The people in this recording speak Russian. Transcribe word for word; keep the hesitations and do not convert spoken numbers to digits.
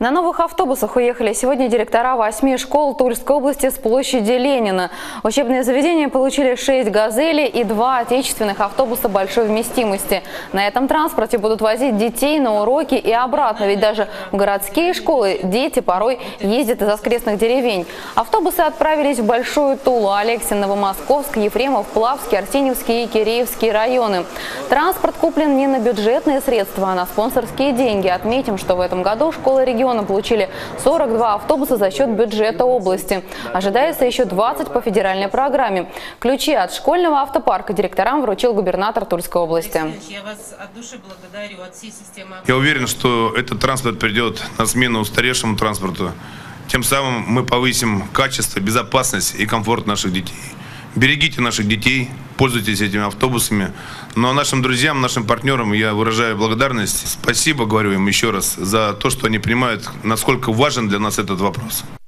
На новых автобусах уехали сегодня директора восьми школ Тульской области с площади Ленина. Учебные заведения получили шесть «Газелей» и два отечественных автобуса большой вместимости. На этом транспорте будут возить детей на уроки и обратно, ведь даже в городские школы дети порой ездят из окрестных деревень. Автобусы отправились в Большую Тулу, Алексин, Новомосковск, Ефремов, Плавский, Арсеньевский и Киреевский районы. Транспорт куплен не на бюджетные средства, а на спонсорские деньги. Отметим, что в этом году школы региона получили сорок два автобуса за счет бюджета области. Ожидается еще двадцать по федеральной программе. Ключи от школьного автопарка директорам вручил губернатор Тульской области. Я вас от души благодарю от всей системы. Я уверен, что этот транспорт придет на смену устаревшему транспорту. Тем самым мы повысим качество, безопасность и комфорт наших детей. Берегите наших детей, пользуйтесь этими автобусами. Ну а нашим друзьям, нашим партнерам я выражаю благодарность. Спасибо, говорю им еще раз, за то, что они понимают, насколько важен для нас этот вопрос.